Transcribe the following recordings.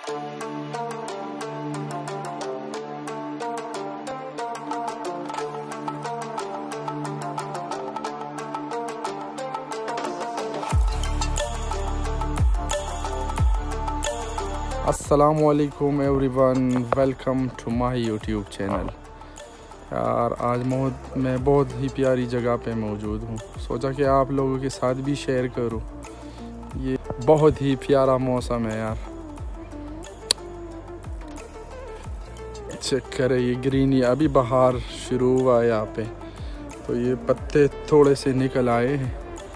अस्सलामुअलैकुम everyone, welcome to my YouTube channel. यार आज मैं बहुत ही प्यारी जगह पे मौजूद हूँ। सोचा कि आप लोगों के साथ भी शेयर करूँ। ये बहुत ही प्यारा मौसम है यार। चेक करें ये ग्रीनी, अभी बाहर शुरू हुआ है यहाँ पे, तो ये पत्ते थोड़े से निकल आए हैं।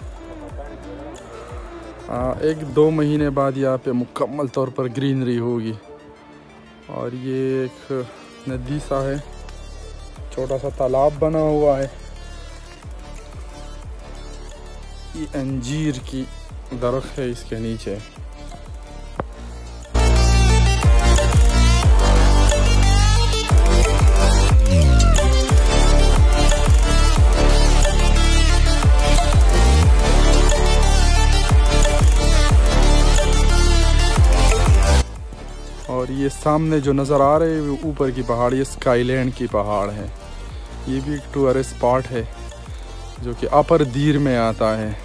1-2 महीने बाद यहाँ पे मुकम्मल तौर पर ग्रीनरी होगी। और ये एक नदी सा है, छोटा सा तालाब बना हुआ है। ये अंजीर की दरख्त है इसके नीचे। और ये सामने जो नज़र आ रहे हैं ऊपर की पहाड़, ये स्काईलैंड की पहाड़ है। ये भी एक टूरिस्ट स्पॉट है जो कि अपर दीर में आता है।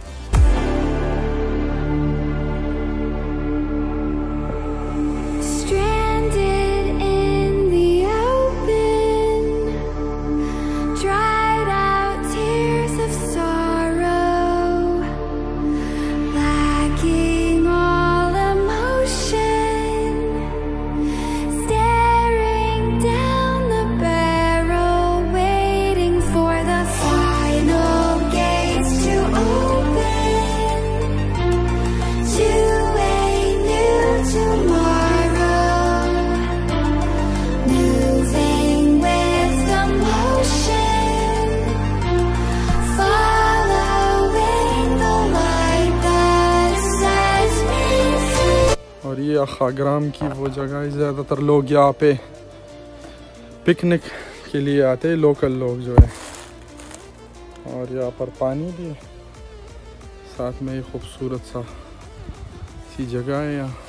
और ये खाग्राम की वो जगह है, ज़्यादातर लोग यहाँ पे पिकनिक के लिए आते हैं, लोकल लोग जो है। और यहाँ पर पानी भी है, साथ में एक खूबसूरत सी जगह है यहाँ।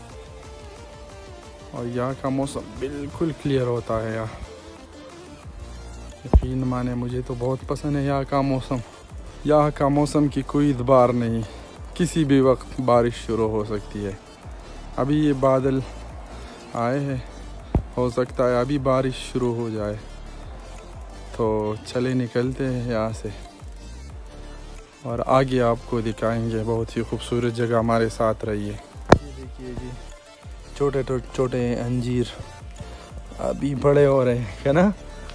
और यहाँ का मौसम बिल्कुल क्लियर होता है यार, यकीन माने मुझे तो बहुत पसंद है यहाँ का मौसम। यहाँ का मौसम की कोई इतबार नहीं, किसी भी वक्त बारिश शुरू हो सकती है। अभी ये बादल आए हैं, हो सकता है अभी बारिश शुरू हो जाए। तो चले निकलते हैं यहाँ से और आगे आपको दिखाएंगे। बहुत ही खूबसूरत जगह, हमारे साथ रहिए। ये देखिए जी, छोटे छोटे अंजीर अभी बड़े हो रहे हैं, है ना।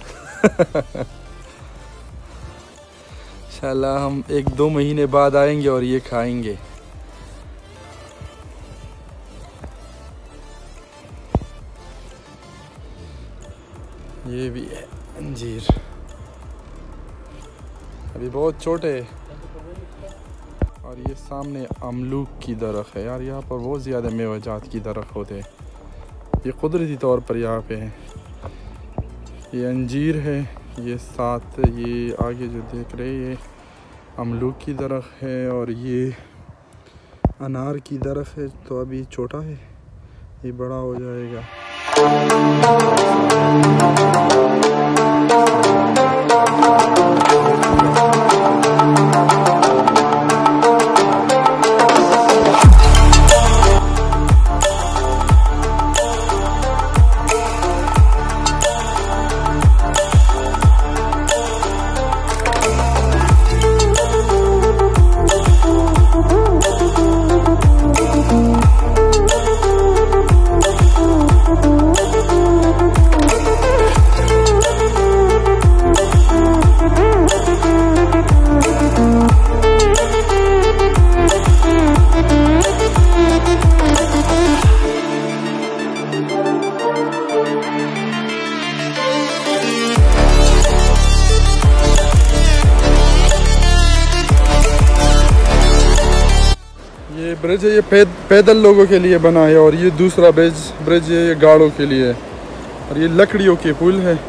इंशाल्लाह हम 1-2 महीने बाद आएंगे और ये खाएंगे। ये भी है अंजीर, अभी बहुत छोटे है। और ये सामने अमलूक की दरख्त है यार। यहाँ पर बहुत ज़्यादा मेवाजात की दरख्त होते हैं, ये कुदरती तौर पर यहाँ पे है। ये अंजीर है, ये साथ ये आगे जो देख रहे हैं ये अमलूक की दरख्त है। और ये अनार की दरख्त है, तो अभी छोटा है, ये बड़ा हो जाएगा। ब्रिज है, ये पैदल लोगों के लिए बना है। और ये दूसरा ब्रिज है, ये गाड़ों के लिए है। और ये लकड़ियों के पुल है।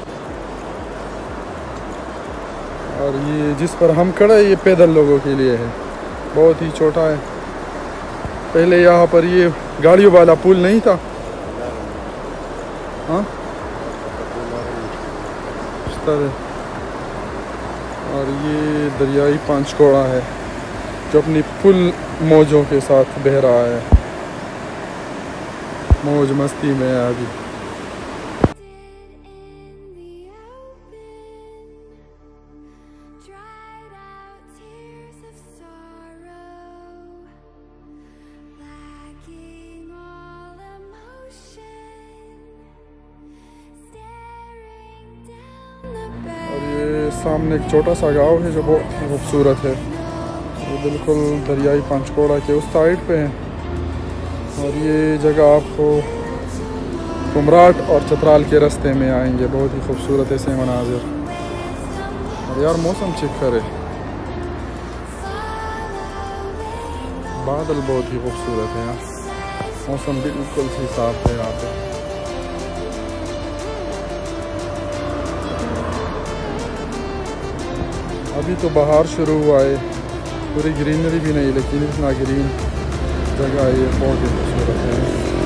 और ये जिस पर हम खड़े हैं ये पैदल लोगों के लिए है, बहुत ही छोटा है। पहले यहाँ पर ये गाड़ियों वाला पुल नहीं था। हाँ इस तरह। और ये दरियाई पंचकोड़ा है जो अपनी फुल मौजों के साथ बह रहा है, मौज मस्ती में है अभी। सामने एक छोटा सा गांव है जो बहुत खूबसूरत है। ये बिल्कुल दरियाई पंचकोड़ा के उस साइड पे है। और ये जगह आपको कुमराट और चतराल के रास्ते में आएंगे। बहुत ही खूबसूरत ऐसे मनाजिर। और यार मौसम चिक्कर है, बादल बहुत ही खूबसूरत है यार। मौसम बिल्कुल ही साफ है यहाँ पे। अभी तो बाहर शुरू हुआ है, पूरी ग्रीनरी भी नहीं लेकिन इतना ग्रीन जगह है, ये बहुत ही खूबसूरत है।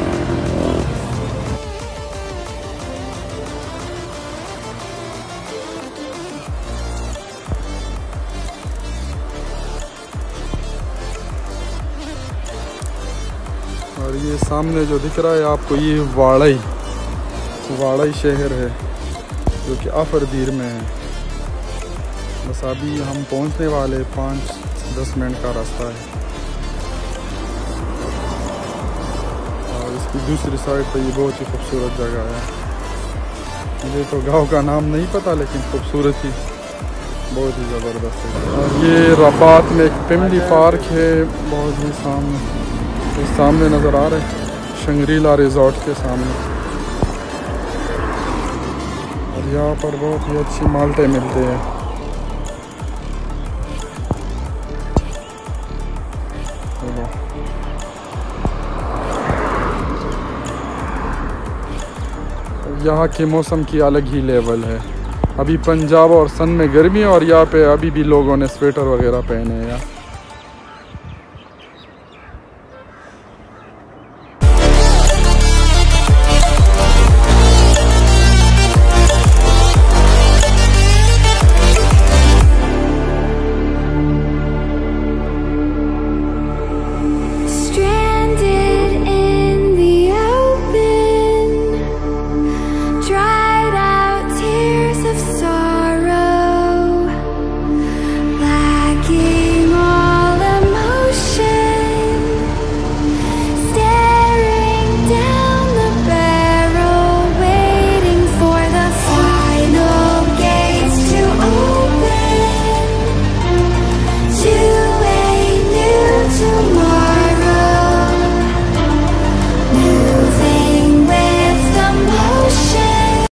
और ये सामने जो दिख रहा है आपको, ये वाड़ई शहर है जो कि आफरदीर में है। बस अभी हम पहुंचने वाले, 5-10 मिनट का रास्ता है। और इसकी दूसरी साइड पे ये बहुत ही खूबसूरत जगह है। मुझे तो गांव का नाम नहीं पता लेकिन खूबसूरत ही बहुत ही ज़बरदस्त है। और ये रबात में एक फैमिली पार्क है, बहुत ही सामने नज़र आ रहा है, शंग्रीला रिजॉर्ट के सामने। और यहाँ पर बहुत ही अच्छी माल्टे मिलते हैं। यहाँ के मौसम की अलग ही लेवल है। अभी पंजाब और सन में गर्मी, और यहाँ पे अभी भी लोगों ने स्वेटर वगैरह पहने हैं।